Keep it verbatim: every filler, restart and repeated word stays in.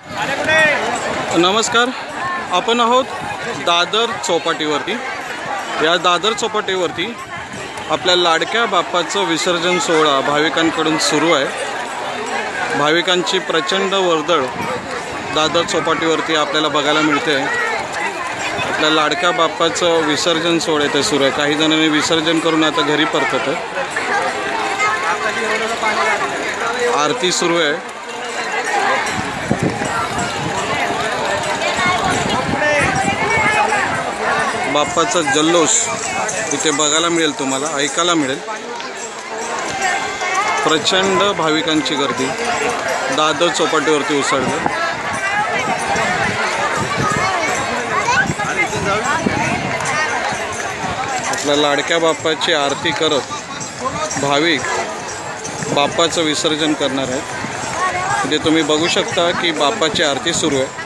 नमस्कार, आपण आहोत दादर चौपाटीवरती। या दादर चौपाटीवरती आपल्या लाडक्या बाप्पाचं विसर्जन सोहळा भाविकांकडून सुरू आहे। भाविकांची प्रचंड वर्दळ दादर चौपाटीवरती आपल्याला बघायला मिळते। आपल्या लाडक्या बाप्पाचं विसर्जन सोहळा इथे सुरू आहे। काही जणांनी विसर्जन करून आता घरी परतत आहे। आरती सुरू आहे। बाप्पाचा जल्लोष इथे बघायला मिळेल, तुम्हाला ऐकायला मिळेल। प्रचंड भाविकांची गर्दी दादर चौपाटीवरती उसळते। आपल्या लाडक्या बाप्पाची आरती करत भाविक बाप्पाचं विसर्जन करणार आहेत। इथे तुम्ही बघू शकता की बाप्पाची आरती सुरू आहे।